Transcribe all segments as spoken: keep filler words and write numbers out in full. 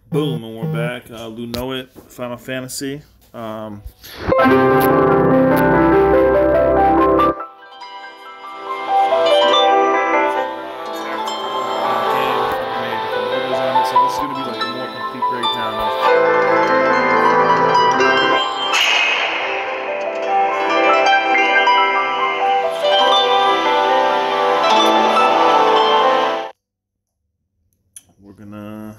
Boom, and we're back. Uh, Lou Know It, Final Fantasy. Um, so this is going to be like a more complete breakdown of. We're gonna.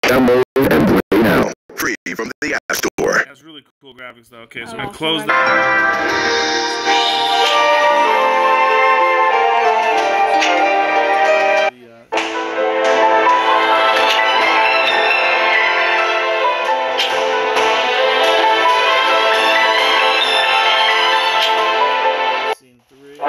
Download and play now. Free from the App Store. That's really cool graphics though. Okay, so Oh, we're gonna awesome close graphics. that. The, uh, Scene three.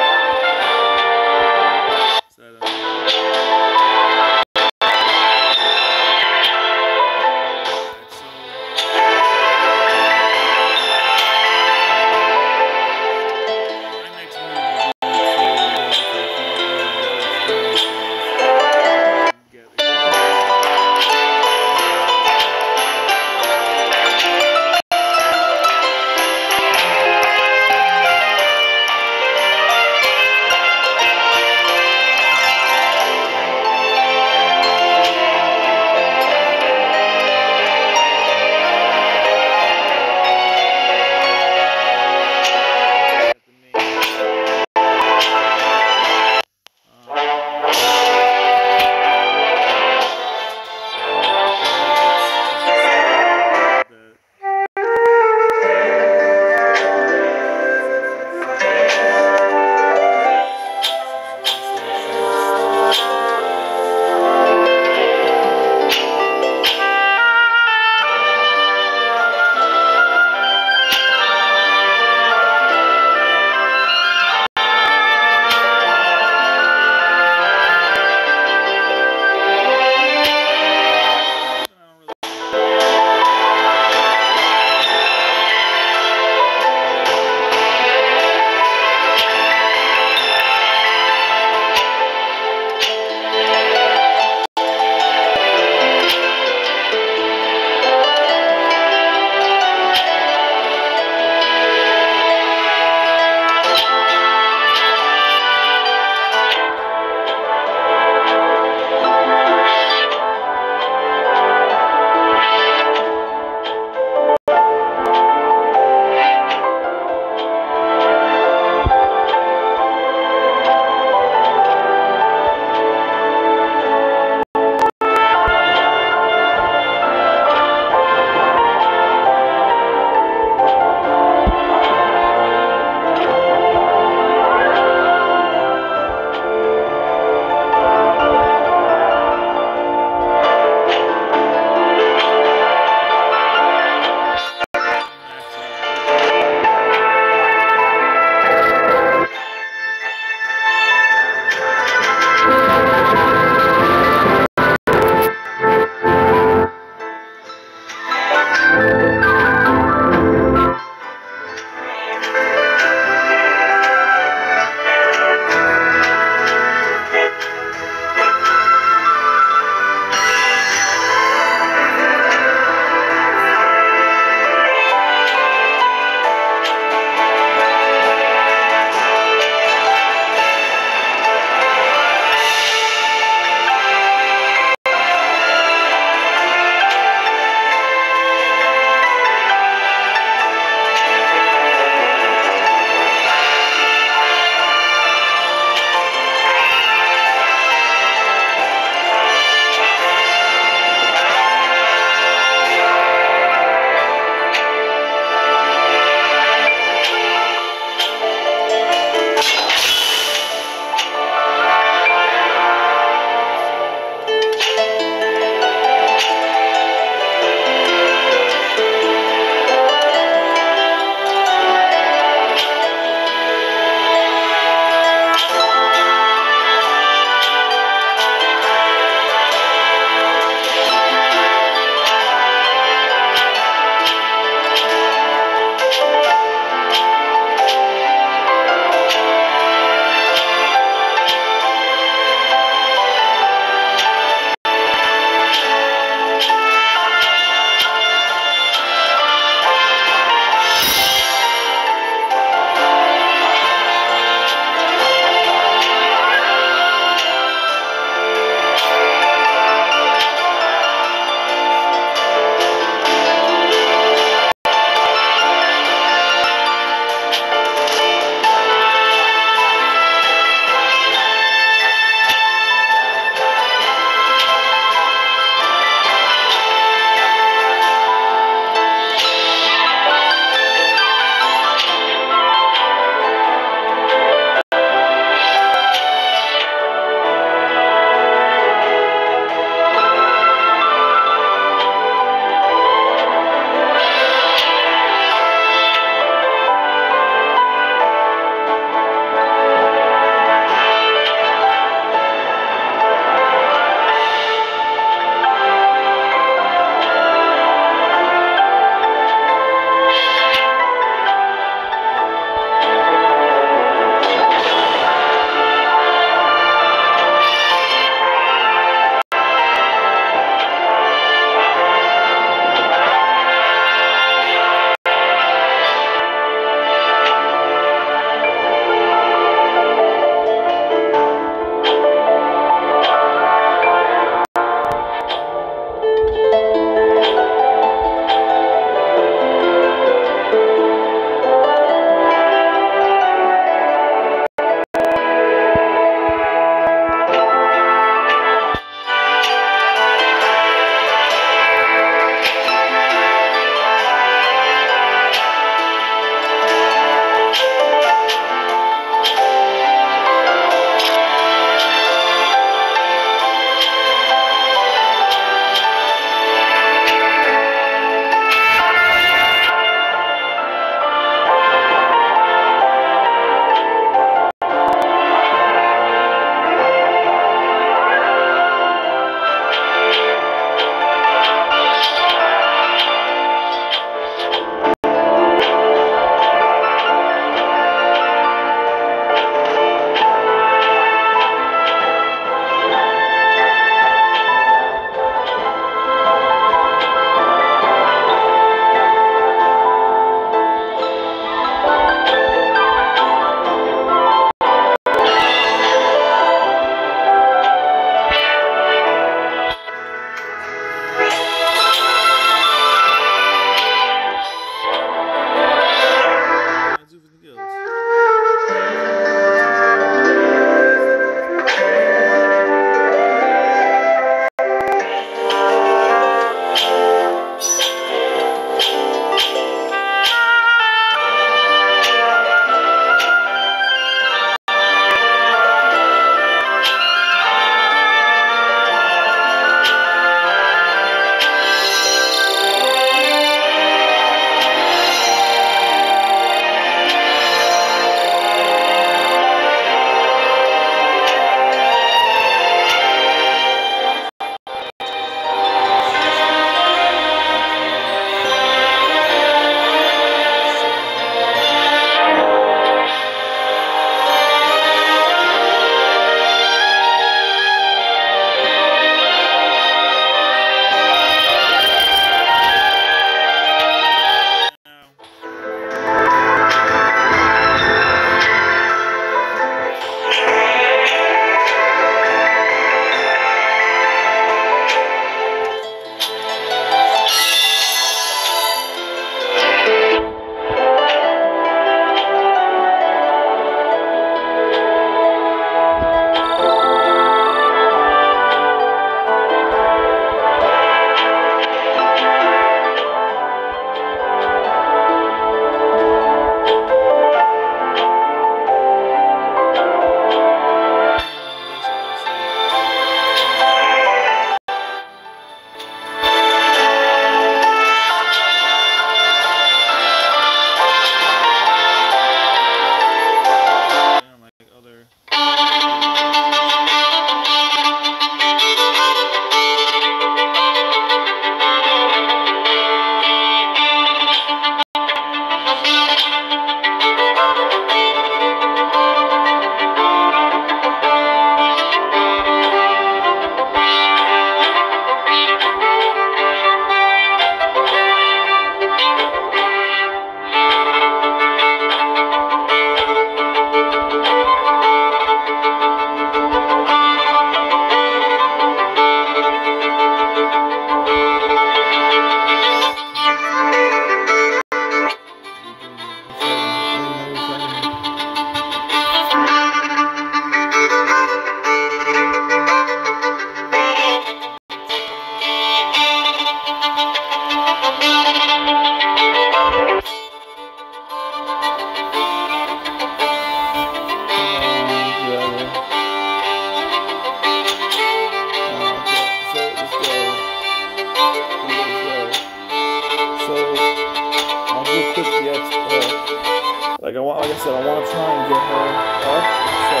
get her up. So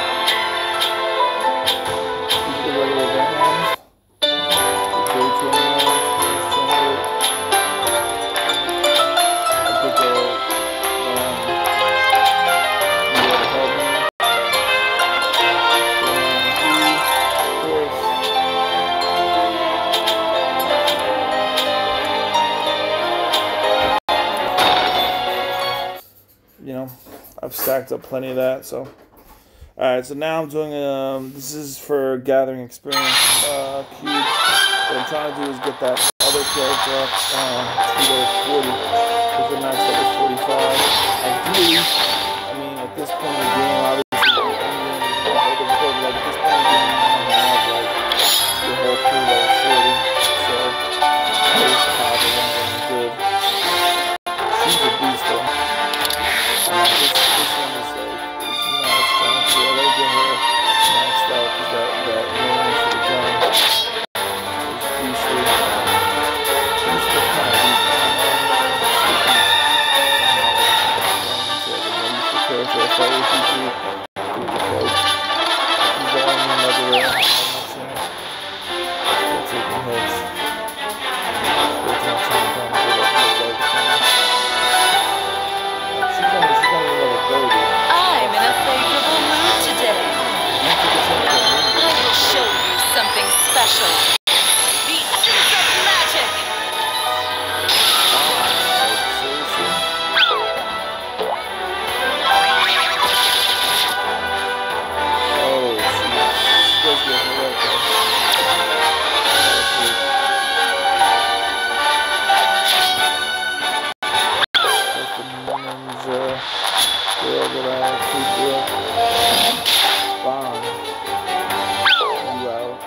these are the regular vans. The J twenty-one, I put the um, the help me. Of course. You know, I've stacked up plenty of that. So, all right. So now I'm doing. Um, this is for gathering experience uh, cube. What I'm trying to do is get that other character up uh, to the forty. Because the max level is forty-five. Ideally, I mean, at this point in the game, obviously, the end game is going to hold the record. Like at this point in the game, you want to have like your whole crew level forty. So, there's Pop, the one going good. She's a beast though. Uh, this, this one is like, is not strong, so I gotta get her maxed out because that, that range for the gun is beastly. She's still kind of weak. I don't know. She's character. I thought it was easy. It was like, she's the only regular I'm not saying. Still taking hits. Still taking time to get up to the right time. She's only, she's only level thirty. I'm in a favorable mood today. I will show you something special. The essence of magic. Like, seriously? Oh, she, she does get hit up though. That's the ninja girl that I creeped up. Bomb. You out.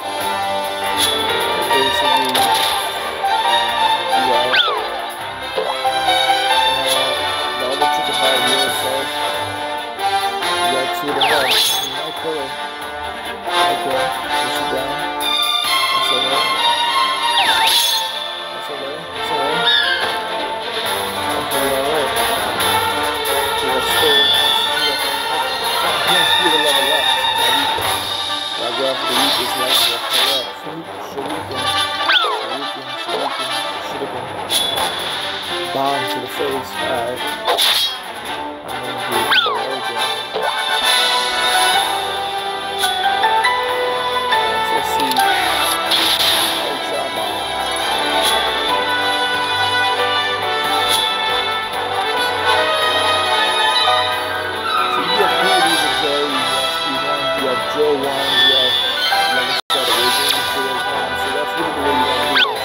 Basically, you out. Uh, the other chick is out here, so you got two to one. You might kill her. Okay, is she down? That's alright. That's alright. That's alright. Okay, alright. So that's still, that's still, the level up. I go after the weakest level, I pull up. Shuriken, Shuriken, Shuriken, Shuriken, Shuriken. Bomb to the face. Alright. I'm gonna do it more damage. Let's see. Ultra bomb. So you have three of these abilities. You have Joe one, you have Level Set Awakening, so there's one. So that's really the way you want to do it.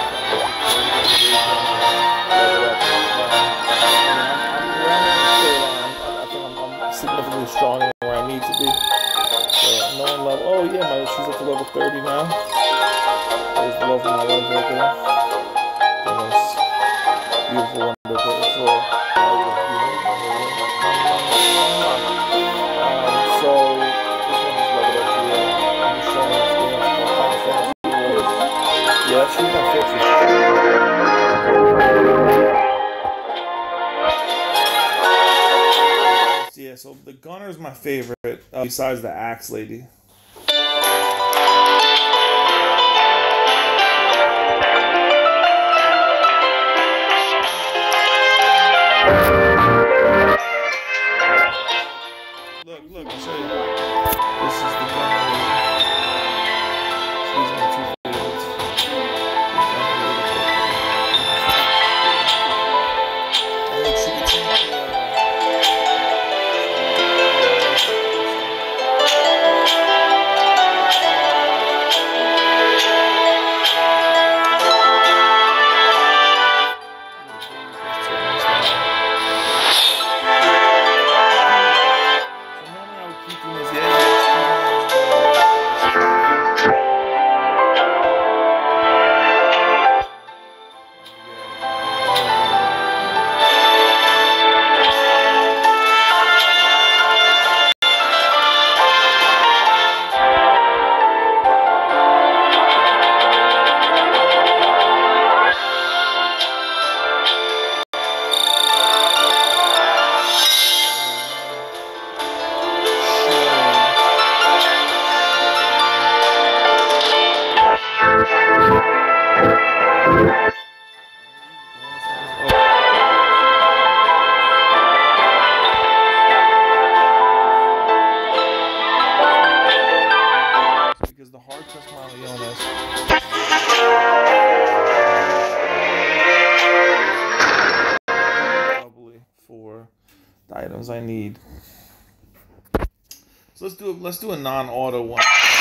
Level up. I think I'm, I'm significantly stronger than where I need to be. So no one level. Oh yeah, my she's up to level thirty now. There's the level my legs right there. Nice. Beautiful, wonderful floor. Yeah, she's not fixing it. Yeah, so the gunner is my favorite, uh, besides the axe lady. Look, look, I'll show you. This is the gunner lady. These are my two favorites. I think she can take the, uh, need. So let's do a, let's do a non-auto one.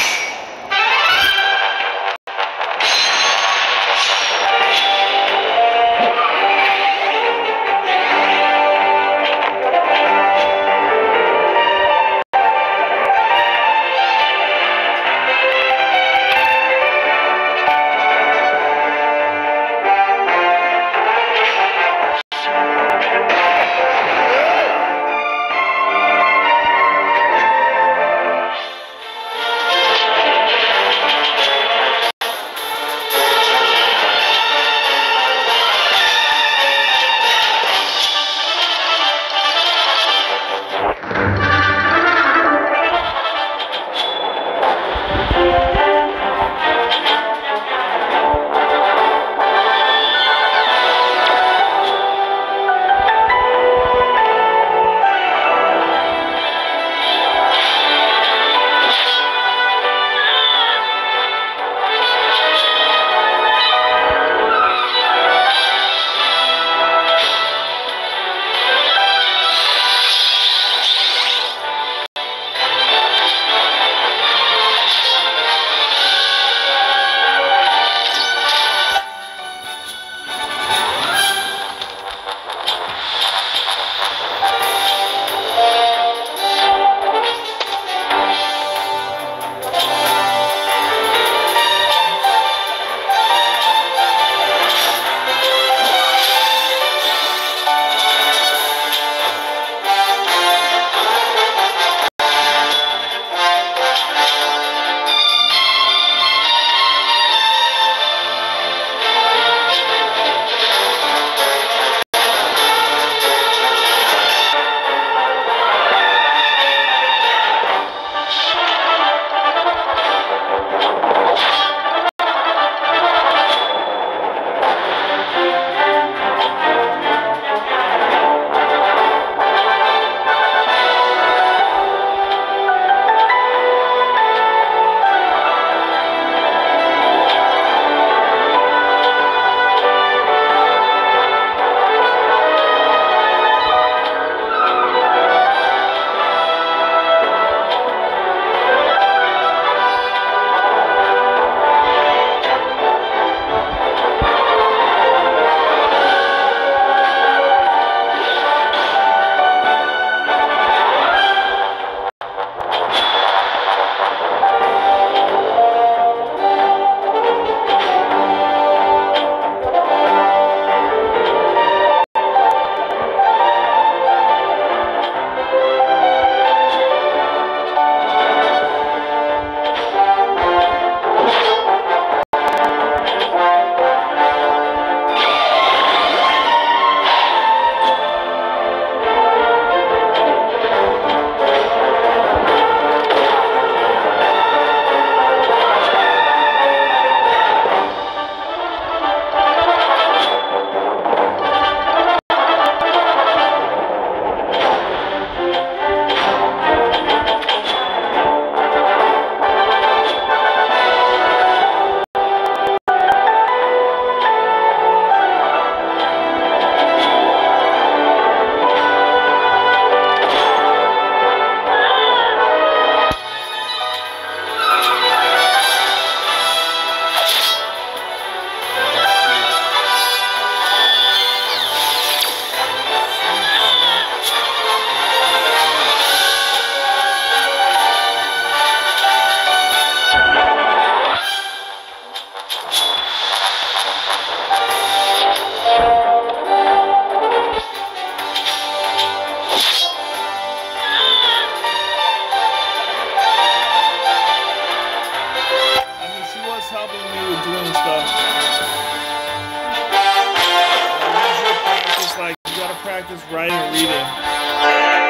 practice writing and reading.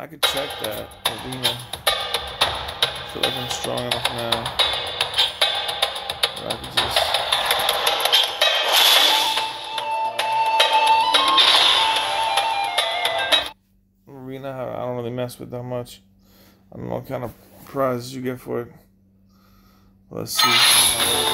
could check that arena. I feel like I'm strong enough now. Or I could just. Arena, I don't really mess with that much. I don't know what kind of prizes you get for it. Let's see.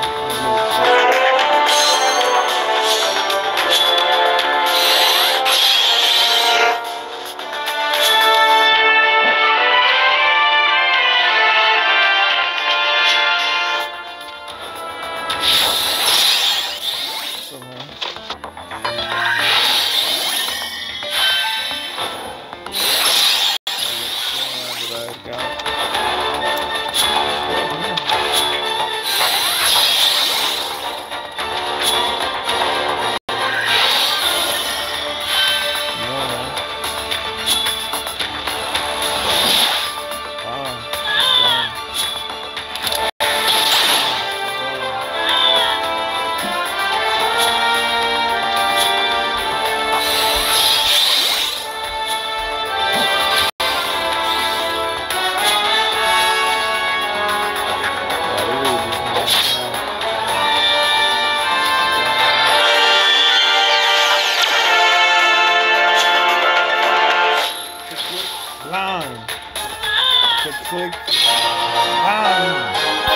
Click. Bang.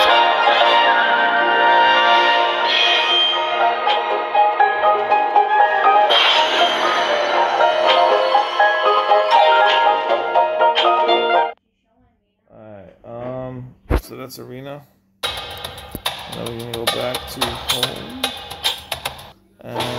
Alright, um, so that's arena. Now we're gonna go back to home. And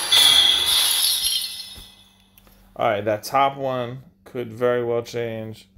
Alright, that top one could very well change.